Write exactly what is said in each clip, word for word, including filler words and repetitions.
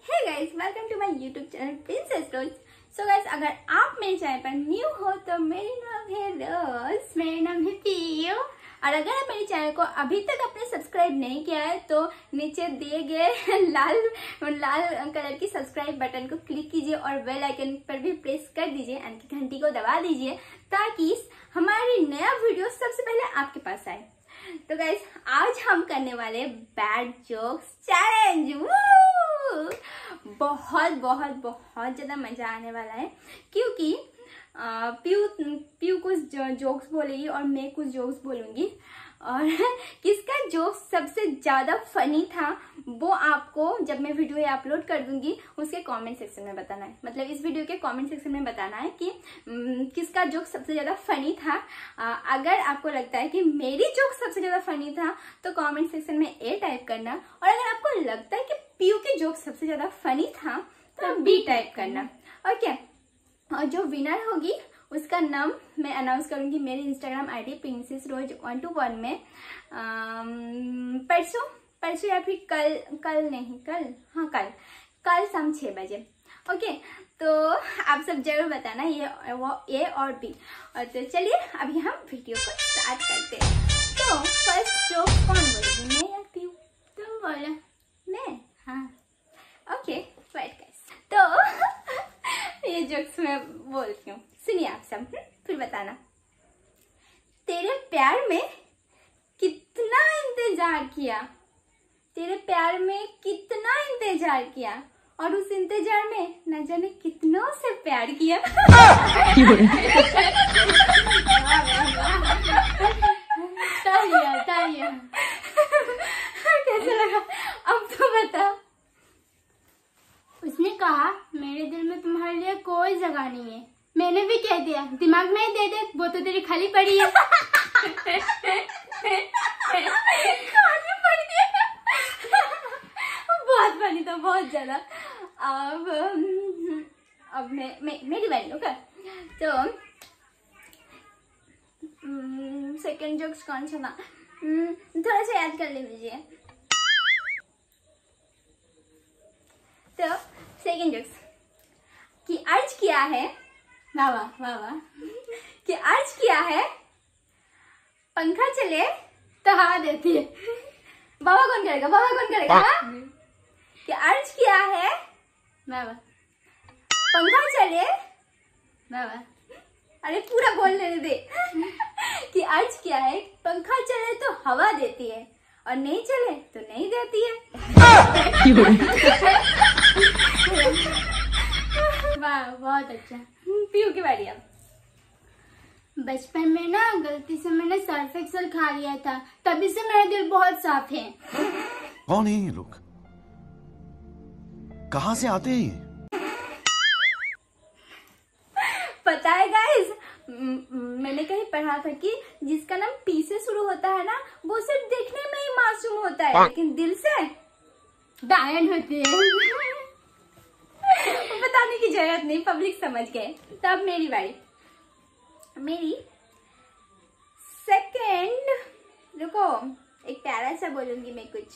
Hey guys, welcome to my YouTube channel Princess Rose. So guys, अगर आप मेरे channel पर न्यू हो तो मेरा नाम है रोज, मेरा नाम है पीयू। और अगर आप मेरे चैनल को अभी तक आपने सब्सक्राइब नहीं किया है तो नीचे दिए गए लाल लाल कलर की सब्सक्राइब बटन को क्लिक कीजिए और बेल आइकन पर भी प्रेस कर दीजिए एंड घंटी को दबा दीजिए ताकि हमारी नया वीडियो सबसे पहले आपके पास आए। तो गाइस, आज हम करने वाले बैड जोक्स चैलेंज। बहुत बहुत बहुत ज्यादा मजा आने वाला है क्योंकि पीयू पीयू कुछ जोक्स बोलेगी और मैं कुछ जोक्स बोलूंगी और किसका जोक सबसे ज्यादा फनी था वो आपको जब मैं वीडियो अपलोड कर दूंगी उसके कमेंट सेक्शन में बताना है। मतलब इस वीडियो के कमेंट सेक्शन में बताना है कि किसका जोक सबसे ज्यादा फनी था। आ, अगर आपको लगता है कि मेरी जोक सबसे ज्यादा फनी था तो कमेंट सेक्शन में ए टाइप करना, और अगर आपको लगता है कि पीयू की जोक सबसे ज्यादा फनी था तो बी टाइप करना। ओके, और जो विनर होगी उसका नाम मैं अनाउंस करूंगी मेरी Instagram ID Princess Rose one two one में परसों परसों या फिर कल कल नहीं कल हाँ कल कल शाम छह बजे। ओके, तो आप सब जरूर बताना ये वो ए और बी। और तो चलिए अभी हम वीडियो को स्टार्ट करते हैं। तो फर्स्ट जोक कौन बोलेगी, मैं या पीयू? तुम बोलो। मैं? हाँ, ओके वेट गाइस। तो ये जोक्स मैं बोलती हूँ, सुनिए आप सब, फिर बताना। तेरे प्यार में कितना इंतजार किया, तेरे प्यार में कितना इंतजार किया और उस इंतजार में न जाने कितनों से प्यार किया। तालियां तालियां। कैसा लगा अब तो बता। उसने कहा मेरे दिल में तुम्हारे लिए कोई जगह नहीं है। मैंने भी कह दिया दिमाग में दे दे, वो तो तेरी खाली पड़ी है। खाली पड़ी है। बहुत फनी था, बहुत ज्यादा। अब अब मैं, मैं मेरी बारी। ओके, तो सेकंड जोक्स कौन सा था, थोड़ा सा याद कर लीजिए। तो सेकंड जोक्स कि अर्ज किया है, वाह वाह वाह वाह, कि अर्ज किया है पंखा चले तो हवा देती है। बाबा कौन करेगा, बाबा कौन करेगा? हाँ? कि अर्ज किया है वाह वाह, पंखा चले, वाह वाह, अरे पूरा बोलने दे। कि अर्ज किया है पंखा चले तो हवा देती है और नहीं चले तो नहीं देती है। वाह बहुत अच्छा। पीयू की बारी अब। बचपन में ना गलती से मैंने सर्फ एक्सेल खा लिया था, तभी से मेरा दिल बहुत साफ है। कौन है ये लोग, कहाँ से आते हैं? पता है गाइस, मैंने कहीं पढ़ा था कि जिसका नाम पी से शुरू होता है ना वो सिर्फ देखने में ही मासूम होता है लेकिन दिल से डायन होती है। बताने की जरूरत नहीं, पब्लिक समझ गए। तब मेरी बारी। मेरी सेकंड, रुको एक प्यारा सा बोलूंगी मैं कुछ।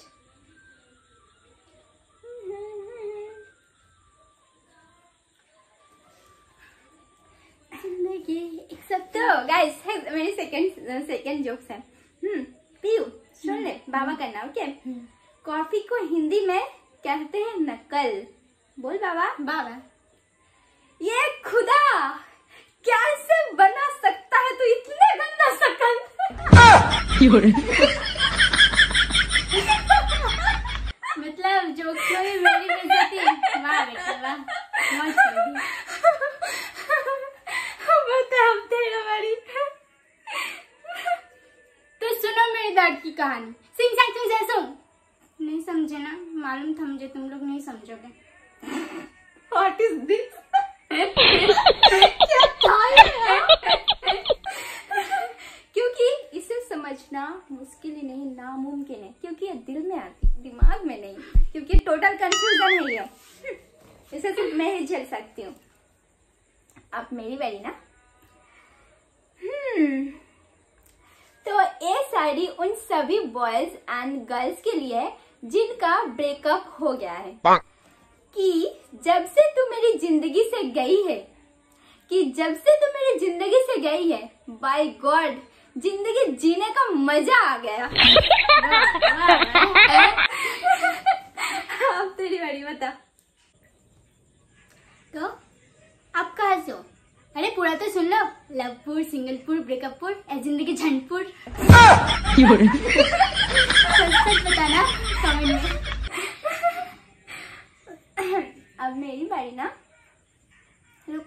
एक सब तो गाइस मेरी सेकंड सेकंड जोक्स है। हम्म पीयू सुन ले, बाबा करना। ओके, कॉफी को हिंदी में कहते हैं नकल। बोल बाबा। बाबा, ये खुदा कैसे बना सकता है तू इतने गंदा शकल। मतलब जोक्स में भी मेरी बेइज्जती। वाह बेटा वाह, मौज कर दी। बता अब तेरा बारी। तो सुनो मेरी दर्द की कहानी। सिंह संग तुम जैसो नहीं समझे ना, मालूम था मुझे तुम लोग नहीं समझोगे। What is this? क्या था ये? क्योंकि इसे समझना मुश्किल ही नहीं नामुमकिन है, क्योंकि ये दिल में आती दिमाग में नहीं, क्योंकि टोटल कंफ्यूजन है ये। इसे सिर्फ मैं ही झेल सकती हूँ। अब मेरी बारी ना। हम्म तो ये साड़ी उन सभी बॉयज एंड गर्ल्स के लिए जिनका ब्रेकअप हो गया है। कि जब से तू मेरी जिंदगी से गई है कि जब से तू मेरी जिंदगी से गई है, बाय गॉड जिंदगी जीने का मजा आ गया। अब तेरी बारी, बता। तो आप कहाँ से हो? अरे पूरा तो सुन लो। लवपुर, सिंगलपुर, ब्रेकअपपुर, ए जिंदगी झंडपुर। सच बताना कमेंट में। अब मेरी बारी ना, रुको।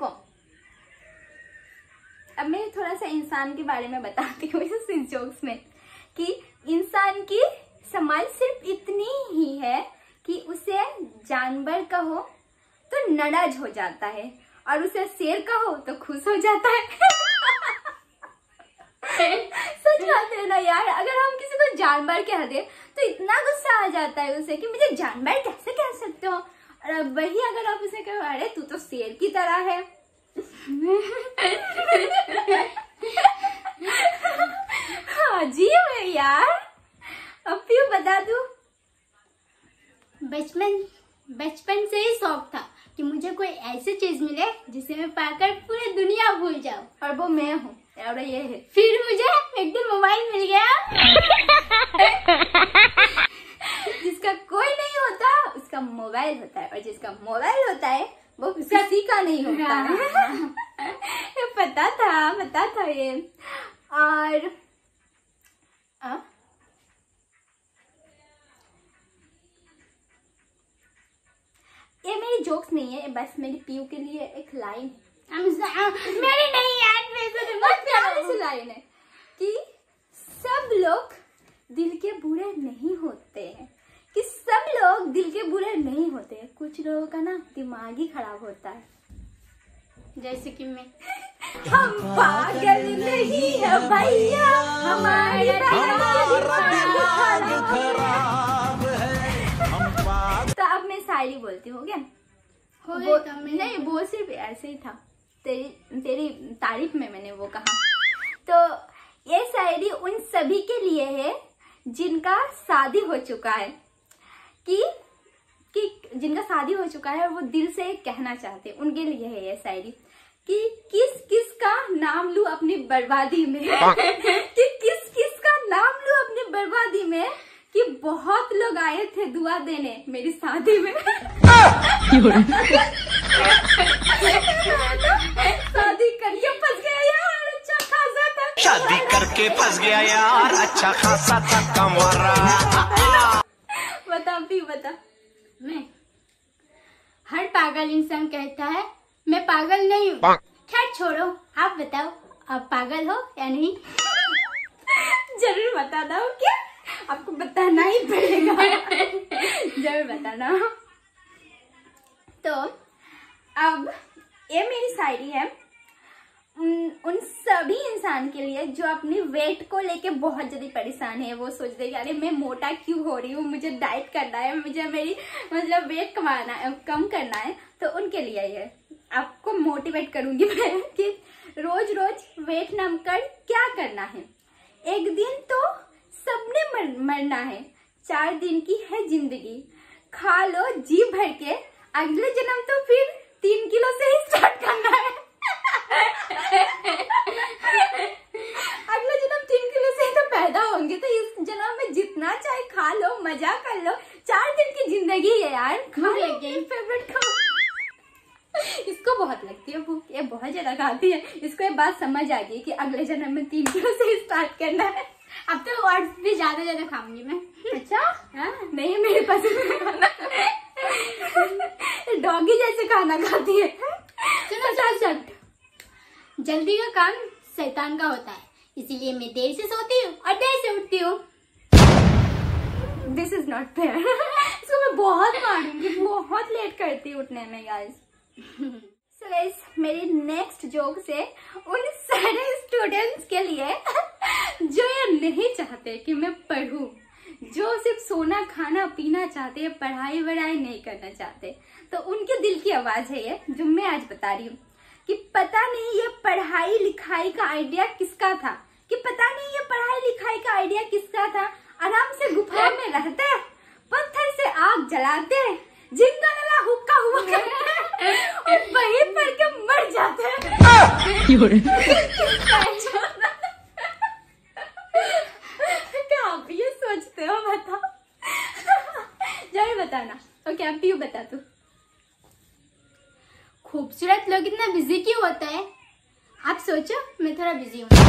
अब मैं थोड़ा सा इंसान के बारे में बताती हूँ इस जोक्स में कि इंसान की समझ सिर्फ इतनी ही है कि उसे जानवर कहो तो नाराज हो जाता है और उसे शेर कहो तो खुश हो जाता है। सच बात है ना यार, अगर हम किसी को जानवर कह दे तो इतना गुस्सा आ जाता है उसे कि मुझे जानवर कैसे कह सकते हो, और वही अगर आप उसे कहो अरे तू तो शेर की तरह है। हाँ जी मैं यार। अब क्यों बता दूं? बचपन बचपन से ही शौक था कि मुझे कोई ऐसी चीज मिले जिसे मैं पाकर पूरी दुनिया भूल जाऊं, और वो मैं हूँ और ये है। फिर मुझे एक दिन मोबाइल मिल गया। जिसका कोई नहीं होता उसका मोबाइल होता है, और जिसका मोबाइल होता है वो किसी का नहीं होता है। पता था पता था ये। और आ? ये मेरी जोक्स नहीं है, बस मेरी पीयू के लिए एक लाइन है। मेरी नहीं यार, बहुत प्यारी सी लाइन है कि सब लोग दिल के बुरे नहीं होते हैं, कि सब लोग दिल के बुरे नहीं होते, कुछ लोगों का ना दिमाग ही खराब होता है। जैसे कि मैं। हम पागल नहीं है भैया, हमारे तो अब मैं शायरी बोलती हूँ क्या? हो वो, गया नहीं वो सिर्फ ऐसे ही था, तेरी तेरी तारीफ में मैंने वो कहा। तो ये शायरी उन सभी के लिए है जिनका शादी हो चुका है, कि कि जिनका शादी हो चुका है और वो दिल से कहना चाहते, उनके लिए है ये शायरी कि किस किस का नाम लूं अपनी बर्बादी में। कि किस किस का नाम लूं अपनी बर्बादी में, कि बहुत लोग आए थे दुआ देने मेरी शादी में। शादी करके फंस गया यार, अच्छा खासा था। शादी करके फंस गया यार, अच्छा खासा था कमरा। बता भी बता। मैं हर पागल इंसान कहता है मैं पागल नहीं हूँ। खैर छोड़ो, आप बताओ आप पागल हो या नहीं? जरूर बताना हो क्या? आपको बताना ही पड़ेगा। जरूर बताना। तो अब ये मेरी शायरी है उन, उन सभी इंसान के लिए जो अपनी वेट को लेके बहुत ज्यादा परेशान है। वो सोच रहे अरे मैं मोटा क्यों हो रही हूँ, मुझे डाइट करना है, मुझे मेरी मतलब वेट कमाना है, कम करना है। तो उनके लिए ये आपको मोटिवेट करूंगी मैं कि रोज रोज वेट नाम कर क्या करना है। एक दिन तो सबने मर, मरना है, चार दिन की है जिंदगी, खा लो जी भर के, अगले जन्म तो फिर तीन किलो से ही स्टार्ट करना है। अगले जन्म तीन किलो से ही तो पैदा होंगे, तो इस जन्म में जितना चाहे खा लो, मजा कर लो, चार दिन की जिंदगी है यार। खा लग गई फेवरेट खा। इसको बहुत लगती है भूख, ये बहुत ज्यादा खाती है, इसको ये बात समझ आ गई कि अगले जन्म में तीन किलो से स्टार्ट करना है। अब तो और भी ज्यादा ज्यादा खाऊंगी मैं। अच्छा हाँ? नहीं मेरे पास डॉगी जैसे खाना खाती है। सुनो सच, जल्दी का काम शैतान का होता है, इसीलिए मैं देर से सोती हूँ और देर से उठती हूँ। This is not fair. इसको मैं बहुत मारूंगी, बहुत लेट करती हूँ उठने में गाइस। सो गाइस मेरी नेक्स्ट जोक से उन सारे स्टूडेंट्स के लिए जो ये नहीं चाहते कि मैं पढ़ूं, जो सिर्फ सोना खाना पीना चाहते हैं, पढ़ाई वढ़ाई नहीं करना चाहते, तो उनके दिल की आवाज है ये जो मैं आज बता रही हूँ। कि पता नहीं ये पढ़ाई लिखाई का आइडिया किसका था, कि पता नहीं ये पढ़ाई लिखाई का आइडिया किसका था। आराम से गुफा में रहते, पत्थर से आग जलाते, जिंगा नला हुक्का क्या आप ये सोचते हो? बताओ, जरूर बताना। ओके अब पीयू बता तू। खूबसूरत लोग इतना बिजी क्यों होता है? आप सोचो, मैं थोड़ा बिजी हूँ।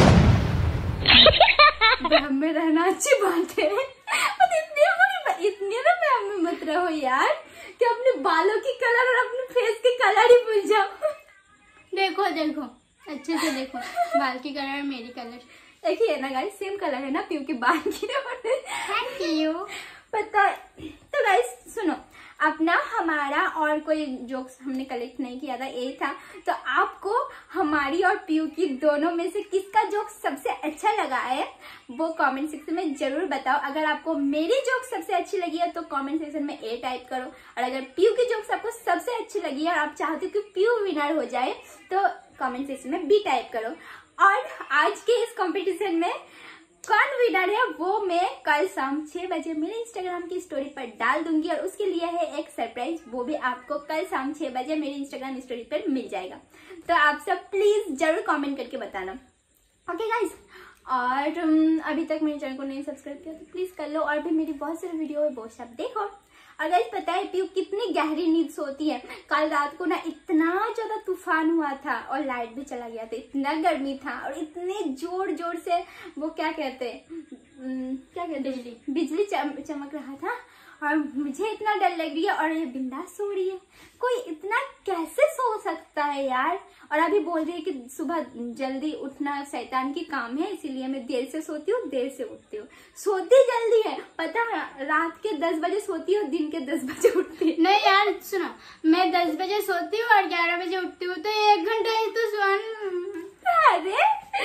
वहम में रहना अच्छी बात है, पर इतनी बड़ी इतनी ना वहम में मत रहो यार कि अपने बालों की कलर और अपने फेस की कलर ही भूल जाओ। देखो देखो अच्छे से देखो, बाल की कलर और मेरी कलर एक ही है ना गाइस, सेम कलर है ना पीयू के बाल की। Thank you. पता है। तो गाइस सुनो, अपना हमारा और कोई जोक्स हमने कलेक्ट नहीं किया था, यही था। तो आपको हमारी और पीयू की दोनों में से किसका जोक सबसे अच्छा लगा है वो कमेंट सेक्शन में जरूर बताओ। अगर आपको मेरी जोक सबसे अच्छी लगी है तो कमेंट सेक्शन में ए टाइप करो, और अगर पीयू की जोक्स आपको सबसे अच्छी लगी है और आप चाहते हो कि पीयू विनर हो जाए तो कमेंट सेक्शन में बी टाइप करो। और आज के इस कॉम्पिटिशन में कौन विनर है वो मैं कल शाम छह बजे मेरे इंस्टाग्राम की स्टोरी पर डाल दूंगी, और उसके लिए है एक सरप्राइज, वो भी आपको कल शाम छह बजे मेरे इंस्टाग्राम स्टोरी पर मिल जाएगा। तो आप सब प्लीज जरूर कमेंट करके बताना। ओके गाइस, और um, अभी तक मेरे चैनल को नहीं सब्सक्राइब किया तो प्लीज कर लो, और भी मेरी बहुत सारी वीडियो है वो सब देखो। और गाइस पता है पीयू कितनी गहरी नींद सोती है। कल रात को ना इतना ज्यादा तूफान हुआ था और लाइट भी चला गया था, इतना गर्मी था और इतने जोर जोर से वो क्या कहते हैं क्या कहते बिजली बिजली चम, चमक रहा था, और मुझे इतना डर लग रही है और ये बिंदास सो रही है। कोई इतना कैसे सो सकता है यार? और अभी बोल रही है कि सुबह जल्दी उठना शैतान की काम है, इसीलिए मैं देर से सोती हूँ, देर से उठती हूँ। सोती जल्दी है, पता है रात के दस बजे सोती हूँ, दिन के दस बजे उठती है। नहीं यार सुनो, मैं दस बजे सोती हूँ और ग्यारह बजे उठती हूँ, तो एक घंटा ही तो सोन। अरे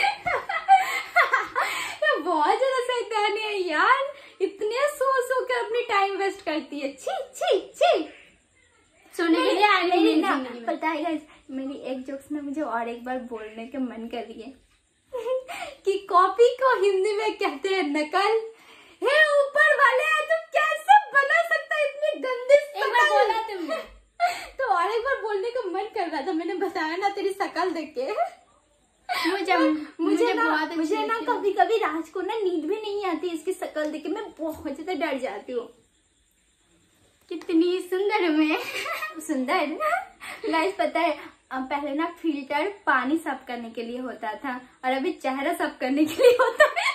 बहुत ज्यादा शैतानी है यार, इतने सो सो कर अपनी टाइम वेस्ट करती है। छी छी छी। सोने के लिए आने मेरी नहीं ना जिंदगी में। पता है guys, मेरी एक जोक्स ना मुझे और एक बार बोलने के मन कर रही है कि कॉपी को हिंदी में कहते हैं नकल। हे ऊपर वाले, तू कैसे बना सकता है इतनी गंदी एक बार बोला तुमने। तो और एक बार बोलने का मन कर रहा था, मैंने बताया ना तेरी शकल देख के। मुझे मुझे ना बहुत अच्छी मुझे ना लगती है। कभी कभी रात को ना नींद भी नहीं आती इसकी शकल देख के, मैं बहुत ज्यादा डर जाती हूँ। कितनी सुंदर हूँ मैं। सुंदर गाइस पता है पहले ना फिल्टर पानी साफ करने के लिए होता था और अभी चेहरा साफ करने के लिए होता है।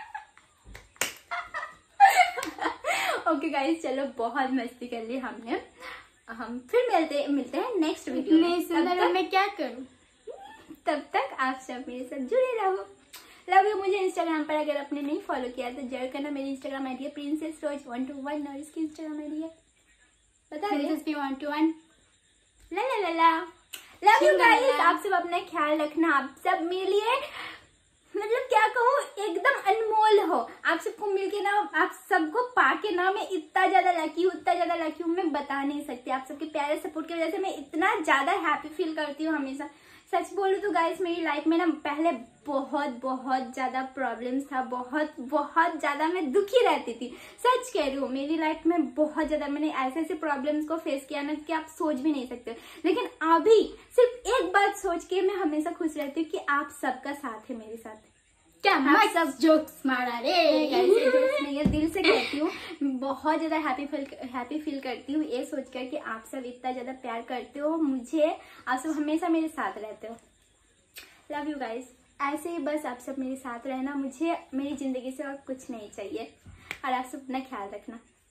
ओके गाइस चलो, बहुत मस्ती कर ली हमने, हम फिर मिलते मिलते हैं नेक्स्ट वीडियो में। नहीं सुंदर हूँ मैं, क्या करूँ? तब तक आप सब मेरे साथ जुड़े रहो। Love you. मुझे इंस्टाग्राम पर अगर आपने नहीं फॉलो किया तो जरूर करना। मेरी इंस्टाग्राम आईडी है Princess Rose one two one, और इसकी इंस्टाग्राम आईडी है बता दे वन टू वन। ला ला ला ला। Love you guys. आप सब अपना ख्याल रखना। आप सब मेरे लिए मतलब क्या कहूँ, एकदम अनमोल हो। आप सबको मिलके ना, आप सबको पाके ना मैं इतना ज्यादा लकी हूँ, इतना ज्यादा लकी हूँ, मैं बता नहीं सकती। आप सबके प्यारे सपोर्ट की वजह से मैं इतना ज्यादा हैप्पी फील करती हूँ हमेशा। सच बोलूं तो गाइस मेरी लाइफ में ना पहले बहुत बहुत ज्यादा प्रॉब्लम्स था, बहुत बहुत ज्यादा मैं दुखी रहती थी। सच कह रही हूँ, मेरी लाइफ में बहुत ज्यादा मैंने ऐसे ऐसे प्रॉब्लम्स को फेस किया ना कि आप सोच भी नहीं सकते। लेकिन अभी सिर्फ एक बात सोच के मैं हमेशा खुश रहती हूँ कि आप सबका साथ है मेरे साथ। क्या आप सब जोक्स मारा रे। ऐसे जोक्स नहीं है, दिल से कहती हूँ। बहुत ज्यादा हैप्पी फील हैप्पी फील करती हूँ ये सोचकर कि आप सब इतना ज्यादा प्यार करते हो मुझे, आप सब हमेशा मेरे साथ रहते हो। Love you guys. ऐसे ही बस आप सब मेरे साथ रहना, मुझे मेरी जिंदगी से और कुछ नहीं चाहिए, और आप सब अपना ख्याल रखना।